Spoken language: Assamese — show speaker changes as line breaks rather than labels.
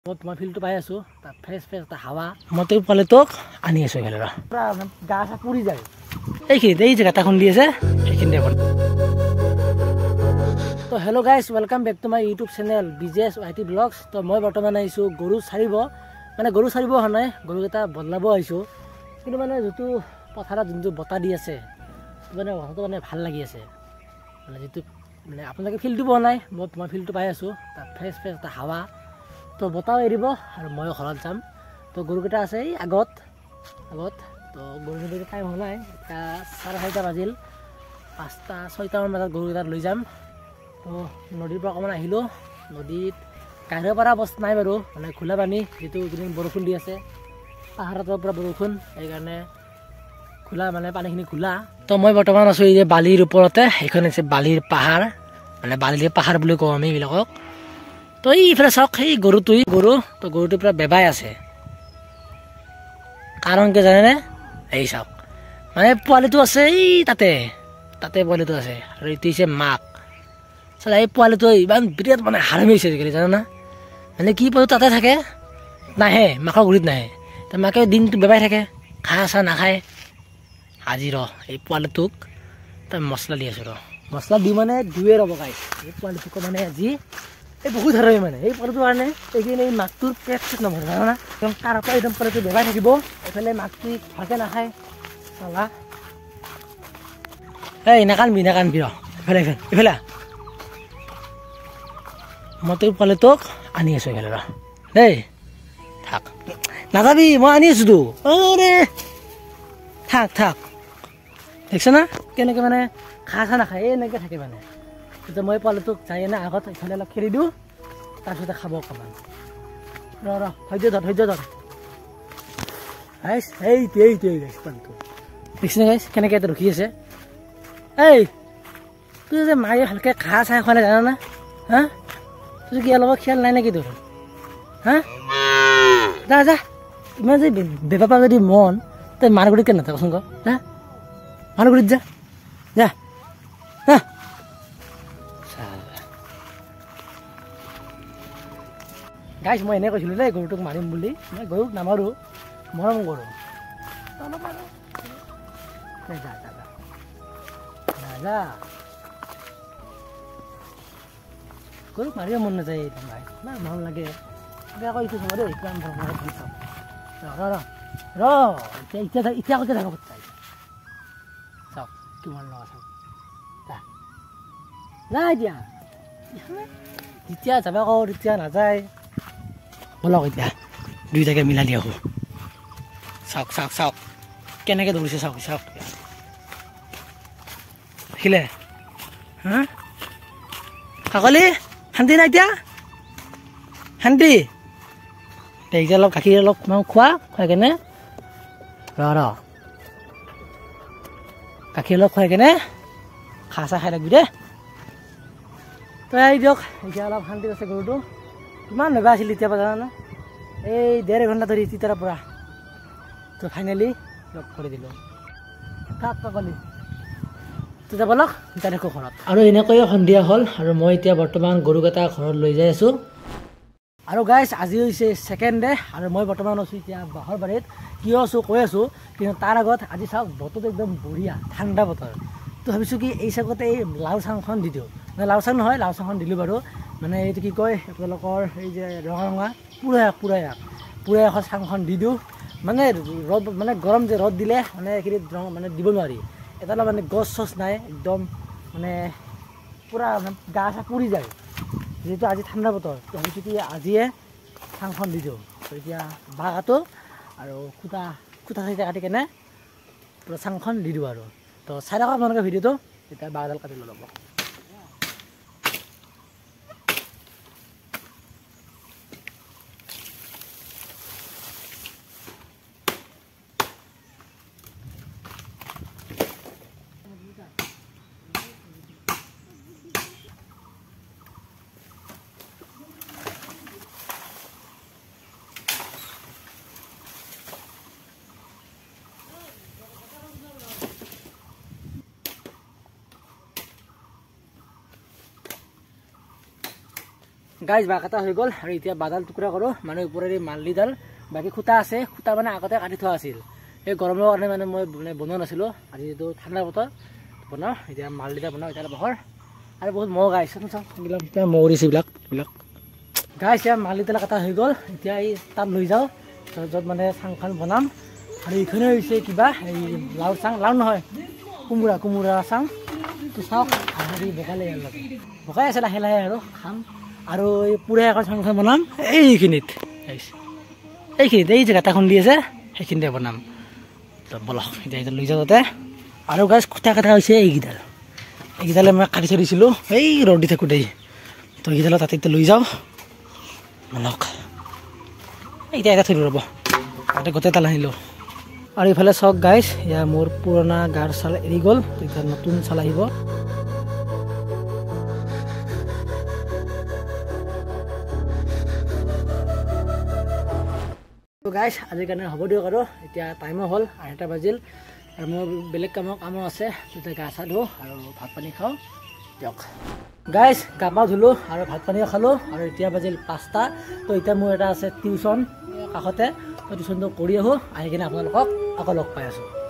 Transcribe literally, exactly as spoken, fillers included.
মই তোমাৰ ফিলটো পাই আছো তাত ফ্ৰেছ ফ্ৰেছ এটা হাৱা মতে পালে তোক আনি আছো এফালে ৰ পুৰা গা চা পুৰি যায় এইখিনিতে এই জেগাটা খুন্দি আছে এইখিনিতে তো hello' guys welcome back to my YouTube channel বিজেছ ৱাইটি ব্লগছ তো মই বৰ্তমান আহিছোঁ গৰু চাৰিব মানে গৰু চাৰিব অহা নাই গৰুকেইটা বদলাব আহিছোঁ কিন্তু মানে যিটো পথাৰত যোনটো বতাহ দি আছে মানে কথাটো মানে ভাল লাগি আছে মানে যিটো মানে আপোনালোকে ফিল্ডটো পোৱা নাই মই তোমাৰ ফিল্ডটো পাই আছোঁ তাত ফ্ৰেছ ফ্ৰেছ এটা হাৱা তো বতাহ এৰিব আৰু ময়ো ঘৰত যাম তো গৰুকেইটা আছে এই আগত আগত তো গৰুকেইটা টাইম হোৱা নাই এতিয়া চাৰে চাৰিটা বাজিল পাঁচটা ছয়টামান বজাত গৰুকেইটাত লৈ যাম তো নদীৰ পৰা অকণমান আহিলোঁ নদীত গাড়ীৰ পৰা অৱস্থা নাই বাৰু মানে খোলা পানী যিটো এইকেইদিন বৰষুণ দি আছে পাহাৰৰ পৰা বৰষুণ সেইকাৰণে খোলা মানে পানীখিনি খোলা তো মই বৰ্তমান আছোঁ এই যে বালিৰ ওপৰতে সেইখন হৈছে বালিৰ পাহাৰ মানে বালিৰ পাহাৰ বুলি কওঁ আমি এইবিলাকক তো এইফালে চাওক সেই গৰুটোই গৰু তো গৰুটো পুৰা বেবাই আছে কাৰণ কি জানেনে এই চাওক মানে পোৱালিটো আছে এই তাতে তাতে পোৱালিটো আছে আৰু এইটো হৈছে মাক চালা এই পোৱালিটো ইমান বিৰাট মানে হাৰামি হৈছে আজিকালি জানা না মানে কি পোৱালি তাতে থাকে নাহে মাকৰ গুৰিত নাহে তো মাকে দিনটো বেবাই থাকে ঘাঁহ চাহ নাখায় আজি ৰ এই পোৱালিটোক তই মছলা দি আছোঁ ৰ মছলা দি মানে দুৱে ৰ'ব গাই এই পোৱালিটোক মানে আজি এই বহুত হাৰামি মানে এই পোৱালিটোৰ কাৰণে এইখিনি এই মাকটোৰ পেট চেট নভৰে জানা একদম তাৰ পৰা একদম পোৱালিটো বেবাই থাকিব এইফালে মাকটো ভালকৈ নাখায় চালা এই নাকানবি নাকানবি ৰ এইফালে এইফালে এইফালে মই তোৰ পোৱালিটোক আনি আছোঁ এইফালে ৰ দেই থাক নাযাবি মই আনি আছোঁ তো অৰে থাক থাক দেখিছ না কেনেকৈ মানে ঘাঁহ চাহ নাখায় এনেকৈ থাকে মানে তেতিয়া মই পোৱালিটোক যাই এনে আগত এইফালে অলপ খেলি দিওঁ তাৰপিছতে খাব অকণমান ৰ ৰ ধৈৰ্য ধৰ ধৈৰ্য ধৰ গাইছ এইটো এইটো এই গাইছ পোৱালিটো দেখিছেনে গাইছ কেনেকৈ এটা ৰখি আছে এই তোৰ যে মায়ে ভালকৈ ঘাঁহ চাহ খোৱা নাই জানা না হা তোৰ কি অলপ খেয়াল নাই নেকি তোৰ হা যা যা ইমান যে বেপাৰ যদি মন তই মাৰ গুৰিত কেনে নাথাকচোন ক যা মাৰ গুৰিত যা যা হা গাইছ মই এনে কৈছিলোঁ দেই গৰুটোক মাৰিম বুলি মই গৰুক নামাৰোঁ মৰম কৰোঁ যা যা যা গৰুক মাৰিব মন নাযায় একদম ভাই ইমান মৰম লাগে আকৌ এইটো চাব দেই কিমান মৰম লাগে চাওক ৰ ৰ ৰ এতিয়া এতিয়া এতিয়া কৈছে থাকক চাই চাওক কিমান লগা চাওক যা যা এতিয়া যেতিয়া যাব আকৌ তেতিয়া নাযায় বলক এতিয়া দুইটাকে মিলালি আহোঁ চাওক চাওক চাওক কেনেকৈ দৌৰিছে চাওক চাওক দেখিলে হা কাকলি শান্তি নাই এতিয়া শান্তি এতিয়া অলপ গাখীৰ অলপ খোৱা খুৱাই কেনে ৰ ৰ গাখীৰ অলপ খুৱাই কেনে খাহ চাহ খাই থাকিবি দেই তই দিয়ক এতিয়া অলপ শান্তি আছে গৰুটো কিমান নবা আছিল এতিয়া পৰা জানা এই ডেৰ ঘণ্টা ধৰি তিতাৰ পৰা তো ফাইনেলি লগ কৰি দিলোঁ কাক কাকলি তেতিয়া বলক এতিয়া দেখোঁ ঘৰত আৰু এনেকৈয়ে সন্ধিয়া হ'ল আৰু মই এতিয়া বৰ্তমান গৰুকেইটা ঘৰত লৈ যাই আছোঁ আৰু গাইছ আজি হৈছে ছেকেণ্ড ডে আৰু মই বৰ্তমান আছোঁ এতিয়া বাঁহৰ বাৰীত কিয় আছোঁ কৈ আছোঁ কিন্তু তাৰ আগত আজি চাওক বতৰটো একদম বঢ়িয়া ঠাণ্ডা বতৰ তো ভাবিছোঁ কি এই চাগতে এই লাও চাংখন দি দিওঁ মানে লাও চাং নহয় লাও চাংখন দিলোঁ বাৰু মানে এইটো কি কয় আপোনালোকৰ এই যে ৰঙা ৰঙা পুৰাই আগ পুৰাই আগ পুৰাই আখৰ চাংখন দি দিওঁ মানে ৰ'দ মানে গৰম যে ৰ'দ দিলে মানে এইখিনি ৰং মানে দিব নোৱাৰি এটা মানে গছ চছ নাই একদম মানে পূৰা গা চা পুৰি যায় যিহেতু আজি ঠাণ্ডা বতৰ তো ভাবিছোঁ কি আজিয়ে চাংখন দি দিওঁ তো এতিয়া বাঁহ কাটো আৰু খুটা খুটা চাইটা কাটি কেনে পূৰা চাংখন দি দিওঁ আৰু তো চাই থাকক আপোনালোকে ভিডিঅ'টো এতিয়া বাঁহডাল কাটি লৈ ল'ব গাইজ বাঁহ কটা হৈ গ'ল আৰু এতিয়া বাদাল টুকুৰা কৰোঁ মানে ওপৰেৰে মাললিডাল বাকী খুটা আছে খুটা মানে আগতে কাটি থোৱা আছিল এই গৰমৰ কাৰণে মানে মই মানে বনোৱা নাছিলোঁ আজি যিটো ঠাণ্ডা বতৰ বনাওঁ এতিয়া মাললিডাল বনাওঁ এতিয়া বহৰ আৰু বহুত মহ গাইছ চাওঁ এইবিলাক এতিয়া মহ উৰিছে এইবিলাক এইবিলাক গাইছ এতিয়া মাললিডাল কটা হৈ গ'ল এতিয়া এই তাত লৈ যাওঁ য'ত মানে চাংখন বনাম আৰু এইখনে হৈছে কিবা এই লাও চাং লাও নহয় কোমোৰা কোমোৰা চাং তো চাওক হেৰি বগালে বগাই আছে লাহে লাহে আৰু খাম আৰু এই পুৰা এখন চাংখন বনাম এইখিনিত এইখিনিত এই জেগাত এখন দি আছে সেইখিনিতে বনাম তো বলক এতিয়া এতিয়া লৈ যাওঁ তাতে আৰু গাছ খুটা কটা হৈছে এইকেইডাল এইকেইডালে মই কাটি থৈ দিছিলোঁ এই ৰ'দ দি থাকোঁতেই তো এইকেইডালত তাতে এতিয়া লৈ যাওঁ বলক এতিয়া এটা থৈ দিওঁ ৰ'ব তাতে গোটেই তাল আনিলোঁ আৰু ইফালে চাওক গাইছ এয়া মোৰ পুৰণা গাৰ চাল এৰি গ'ল এতিয়া নতুন চাল আহিব গাইছ আজিৰ কাৰণে হ'ব দিয়ক আৰু এতিয়া টাইমো হ'ল আঢ়ৈটা বাজিল আৰু মোৰ বেলেগ কামৰ কামো আছে তেতিয়া গা চা ধুওঁ আৰু ভাত পানী খাওঁ দিয়ক গাইছ গা পা ধুলোঁ আৰু ভাত পানী খালোঁ আৰু এতিয়া বাজিল পাঁচটা তো এতিয়া মোৰ এটা আছে টিউশ্যন কাষতে টিউশ্যনটো কৰি আহোঁ আহি কিনে আপোনালোকক আকৌ লগ পাই আছোঁ